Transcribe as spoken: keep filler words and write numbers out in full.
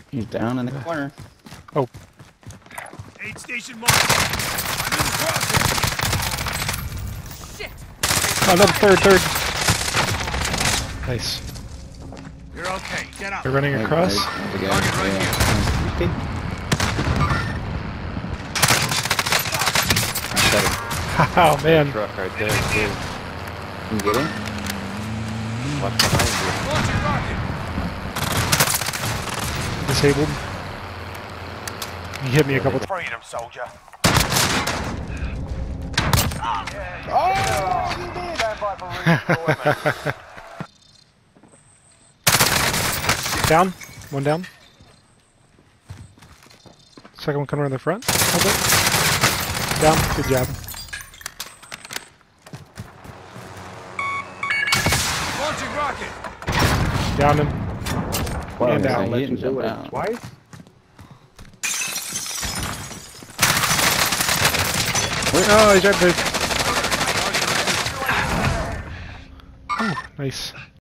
He's down in the corner. Oh. Aid station mark. I'm in the process. Shit! Oh, another third, third. Nice. You're okay. Get up. They're running across. There's the guy. Target right Yeah. Okay. Oh man. Truck right there, too. Can you get him? What's behind Launching rocket. Disabled. He hit me a couple times. Freedom, soldier. Down. One down. Second one coming around the front. Okay. Down. Good job. Launching rocket. Down him. Wow, And he's down. like, he didn't jump out. Twice? Oh, he's right there. Oh, nice.